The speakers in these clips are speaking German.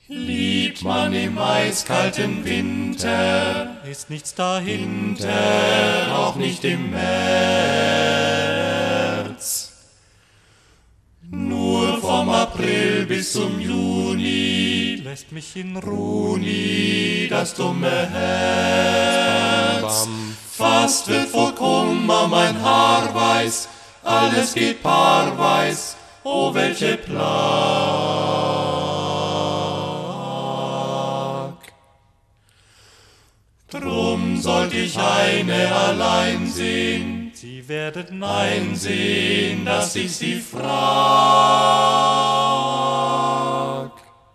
Liebt man im eiskalten Winter, ist nichts dahinter, auch nicht im März. Nur vom April bis zum Juni lässt mich in Ruhe nie das dumme Herz. Fast wird vor Kummer mein Haar weiß, alles geht paarweis, oh welche Plag. Drum sollt ich eine allein sehen, Sie werdet einsehen, dass ich sie frag.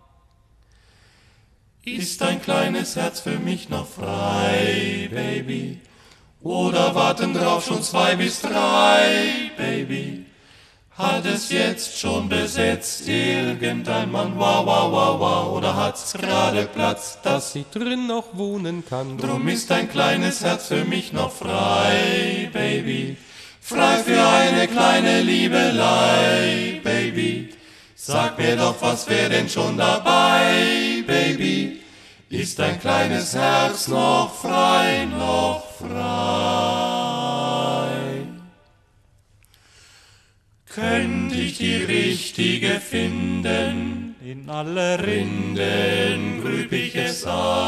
Ist dein kleines Herz für mich noch frei, Baby? Oder warten drauf schon 2 bis 3, Baby? Hat es jetzt schon besetzt irgendein Mann, wow, wow, wow, wow, oder hat's gerade Platz, dass sie drin noch wohnen kann? Drum ist dein kleines Herz für mich noch frei, Baby. Frei für eine kleine Liebelei, Baby. Sag mir doch, was wär denn schon dabei, Baby? Ist dein kleines Herz noch frei, noch frei? Könnt ich die richtige finden, in alle Rinden grüb ich es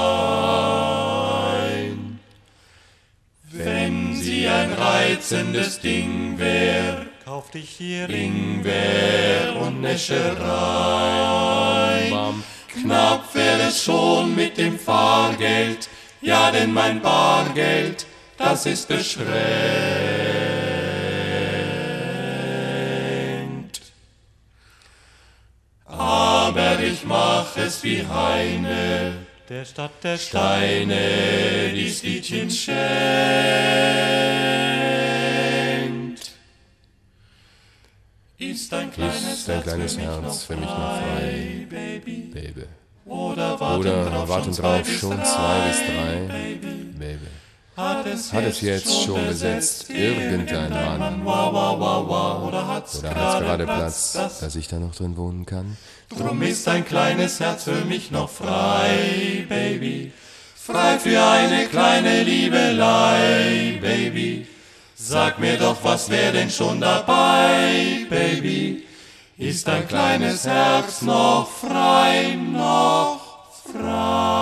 ein. Wenn sie ein reizendes Ding wär, kauft ich hier Ingwer und Näscherei. Knapp wär es schon mit dem Fahrgeld, ja denn mein Bargeld, das ist beschränkt. Aber ich mach es wie Heine, der Stadt der Steine, die's Liedchen schenkt. Ist dein kleines Herz für mich noch frei, Baby? Oder warten drauf schon 2 bis 3, Baby? Hat es jetzt schon besetzt irgendein Mann? Oder hat's gerade Platz, dass ich da noch drin wohnen kann? Drum ist dein kleines Herz für mich noch frei, Baby. Frei für eine kleine Liebelei, Baby. Sag mir doch, was wär denn schon dabei, Baby? Ist dein kleines Herz noch frei, noch frei?